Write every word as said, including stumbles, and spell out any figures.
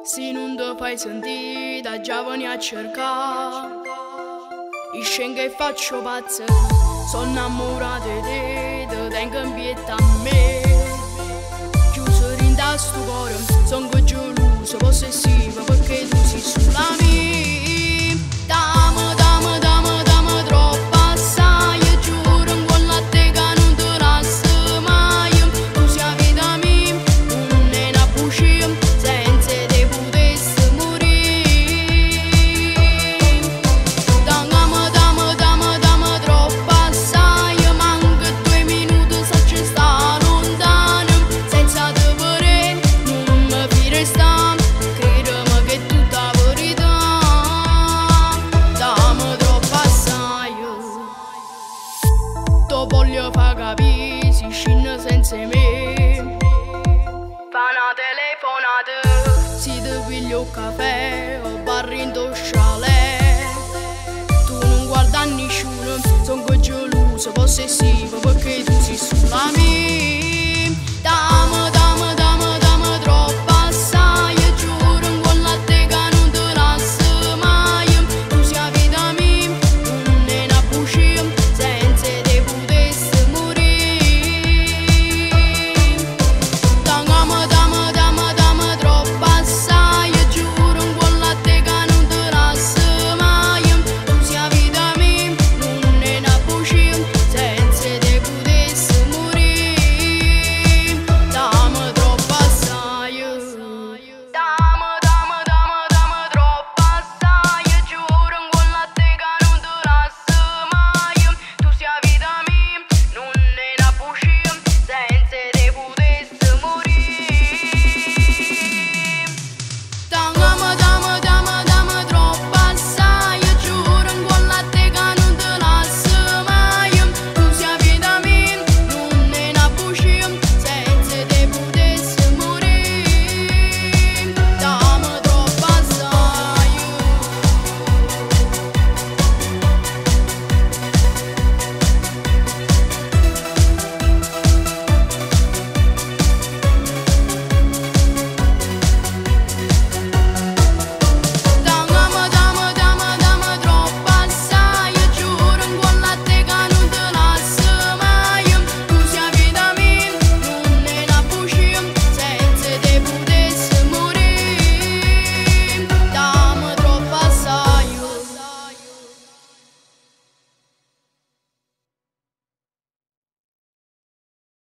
Se non ti fai sentire, da già vieni a cercare. I scengo e faccio pazza, sono innamorata di te, ti tengo in pietà a me. Chiuso in sto cuore, sono geloso, possessiva, perché tu sei sulla mia. Dammi, dammi, dammi, dammi troppo assai, giuro con la te che non ti lascio mai. Tu sei la vita mia, non è una bugia, senza te potessi morire. Dammi, dammi, dammi, dammi troppo assai, manca due minuti se ci sta lontano. Senza te vorrei, non mi fi restare, credimi che è tutta verità. Dammi troppo assai, ti voglio far capire, si scende senza me. Fa una telefonata, si ti piglio un caffè o barri in tuo chalet. Tu non guarda nessuno, sono geloso, possessivo.